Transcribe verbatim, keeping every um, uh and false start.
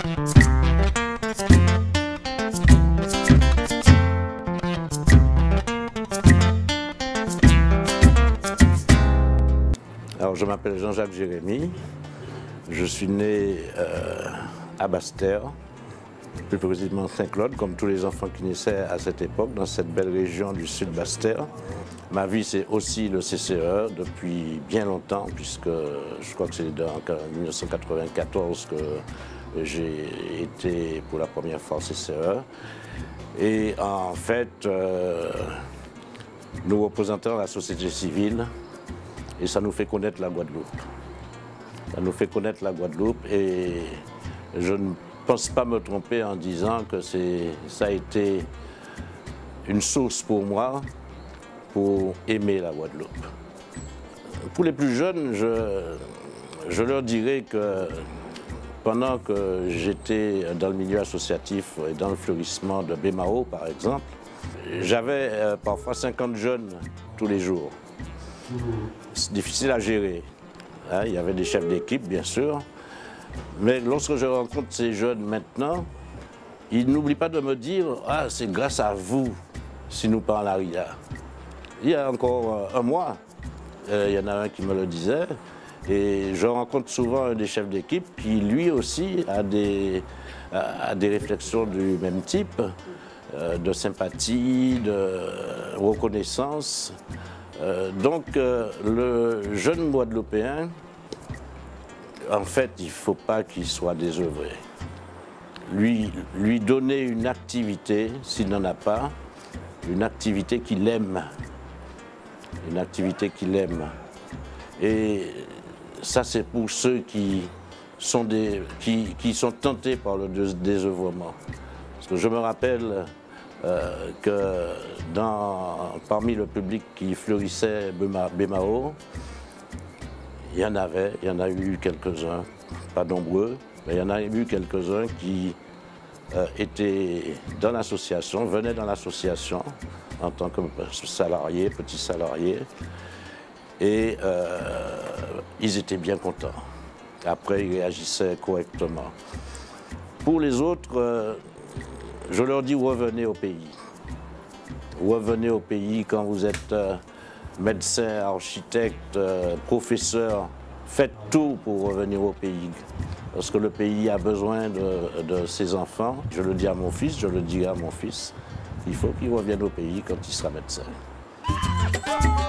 Alors, je m'appelle Jean-Jacques Jérémy, je suis né euh, à Basse-Terre, plus précisément Saint-Claude, comme tous les enfants qui naissaient à cette époque, dans cette belle région du sud Basse-Terre. Ma vie, c'est aussi le C C E depuis bien longtemps, puisque je crois que c'est en mille neuf cent quatre-vingt-quatorze que j'ai été pour la première fois au C C E. Et en fait, euh, nous représentons la société civile et ça nous fait connaître la Guadeloupe. Ça nous fait connaître la Guadeloupe et je ne pense pas me tromper en disant que ça a été une source pour moi pour aimer la Guadeloupe. Pour les plus jeunes, je, je leur dirais que pendant que j'étais dans le milieu associatif et dans le fleurissement de Bémao, par exemple, j'avais euh, parfois cinquante jeunes tous les jours. C'est difficile à gérer. Hein, il y avait des chefs d'équipe, bien sûr. Mais lorsque je rencontre ces jeunes maintenant, ils n'oublient pas de me dire « Ah, c'est grâce à vous si nous parlons à l'A R I A ». Il y a encore un mois, euh, il y en a un qui me le disait. Et je rencontre souvent un des chefs d'équipe qui, lui aussi, a des, a, a des réflexions du même type, euh, de sympathie, de reconnaissance. Euh, donc, euh, le jeune Guadeloupéen, en fait, il ne faut pas qu'il soit désœuvré. Lui, lui donner une activité, s'il n'en a pas, une activité qu'il aime. Une activité qu'il aime. Et ça, c'est pour ceux qui sont, des, qui, qui sont tentés par le désœuvrement. Parce que je me rappelle euh, que dans, parmi le public qui fleurissait Bémao, il y en avait, il y en a eu quelques-uns, pas nombreux, mais il y en a eu quelques-uns qui euh, étaient dans l'association, venaient dans l'association en tant que salariés, petits salariés. Et euh, ils étaient bien contents. Après, ils réagissaient correctement. Pour les autres, euh, je leur dis revenez au pays. Revenez au pays quand vous êtes euh, médecin, architecte, euh, professeur. Faites tout pour revenir au pays. Parce que le pays a besoin de, de ses enfants. Je le dis à mon fils, je le dis à mon fils. Il faut qu'il revienne au pays quand il sera médecin.